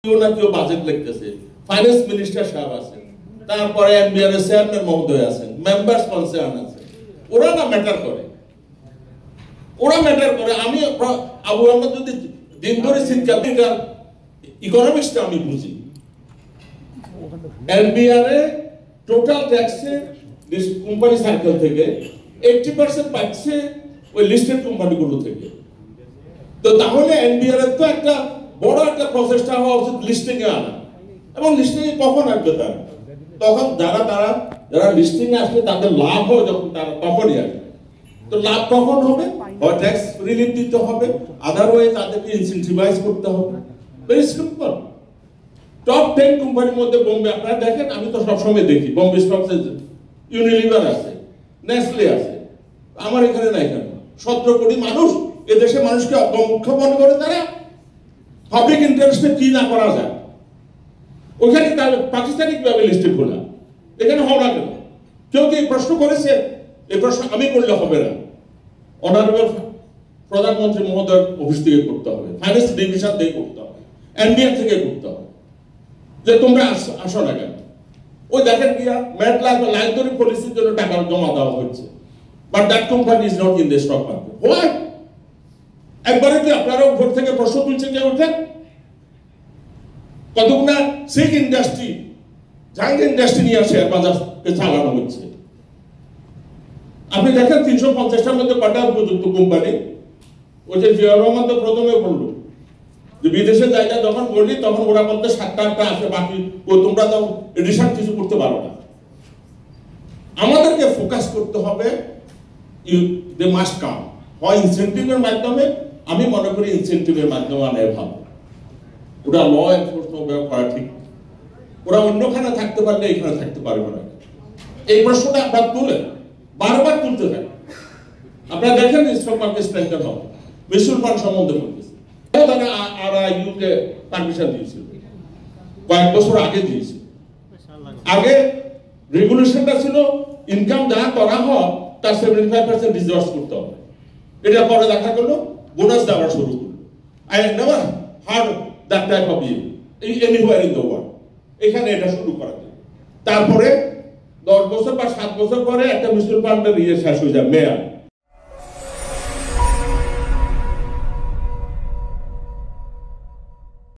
কেউ না কেউ বাজেট লিখতেছে, ফাইন্যান্স মিনিস্টার সাহেব আছেন, তারপরে এনবিআর এর চেয়ারম্যান মহোদয় আছেন, মেম্বার্স কনসার্ন আছে, ওরা না ম্যাটার করে, ওরা ম্যাটার করে। আমি আবু আহমদ যদি দিন ধরে চিন্তা ইকোনমিক্সটা আমি বুঝি, এনবিআর এ টোটাল ট্যাক্সে কোম্পানি সার্কেল থেকে 80% পাচ্ছে ওই লিস্টেড কোম্পানিগুলো থেকে। তো তাহলে এনবিআর এর তো একটা বড় একটা প্রসেসটা হওয়া উচিত লিস্টিং এ আনা, এবং লিস্টিং এ কখন আসবে তারা? তখন যারা লিস্টিং এ আসবে তাদের লাভ হবে যখন তারা তখনই আসবে। তো লাভ কখন হবে? হয় ট্যাক্স রিলিফ দিতে হবে, আদারওয়াইজ তাদেরকে ইনসেন্টিভাইজ করতে হবে। Very simple. টপ 10 কোম্পানির মধ্যে বোম্বে, আপনারা দেখেন, আমি তো সবসময় দেখি বোম্বে স্টক এক্সচেঞ্জ, ইউনিলিভার আছে, নেসলে আছে, আমার এখানে নাই কেন? 17 কোটি মানুষ, এদেশে মানুষকে অবমুখ্য মনে করে তারা পাবলিক ইন্টারেস্টে কি না করা যায়। ওইখানে তার প্রাতিষ্ঠানিক ভাবে লিস্টেড খোলা, এখানে হবে না কেন? কেউ কি প্রশ্ন করেছে? এই প্রশ্ন আমি করলে হবে না, অনারেবল প্রধানমন্ত্রী মহোদয় অফিস থেকে করতে হবে, ফাইন্যান্স ডিভিশন থেকে করতে হবে, এনবিআর থেকে করতে হবে, যে তোমরা আসো না কেন? ওই দেখেন গিয়া ম্যাট লাইন ধরে পলিসির জন্য টাকা জমা দেওয়া হচ্ছে, but that company is not in the stock market. Why? একবারে কি আপনারাও ভোট থেকে প্রশ্ন তুলছেন যে ওঠেন? কতক না সিক ইন্ডাস্ট্রি, জাঙ্গ ইন্ডাস্ট্রি নিয়ে শেয়ার বাজারকে চালানো হচ্ছে। আপনি দেখেন 350টার মধ্যে কটা উপযুক্ত কোম্পানি? ওই যে জিয়া রহমান তো প্রথমে বললো যে বিদেশে জায়গা যখন বললি তখন ওরা বলতে 7টা আছে, বাকি ও তোমরা তো এডিশন কিছু করতে পারো না। আমাদেরকে ফোকাস করতে হবে, দে মাস্ট কাম, হয় ইনসেন্টিভের মাধ্যমে, আমি মনে করি ইনসেন্টিভের মাধ্যমে আনাই ভালো। ওরা ল এনফোর্সমেন্ট করা ঠিক, ওরা অন্যখানে থাকতে পারলে এখানে থাকতে পারবে না। এই প্রশ্নটা আপনার তুলে বারবার তুলতে থাকে। আপনারা দেখেন স্টক মার্কেট স্ট্রেংথেন হবে, মিউচুয়াল ফান্ড সম্বন্ধে বলতেছে, তারা আরআইইউকে পারমিশন দিয়েছিল, কয়েক বছর আগে দিয়েছিল। আগে রেগুলেশনটা ছিল ইনকাম যা করা হয় তার 75% রিজার্ভ করতে হবে। এটা পরে দেখা গেল বোনাস দেওয়া শুরু করলো। I have never heard that type of anywhere in the world. এখানে এটা শুরু করা যায়। তারপরে 10 বছর বা 7 বছর পরে একটা মিউচুয়াল ফান্ডের শেষ হয়ে যায়, মেয়াদ।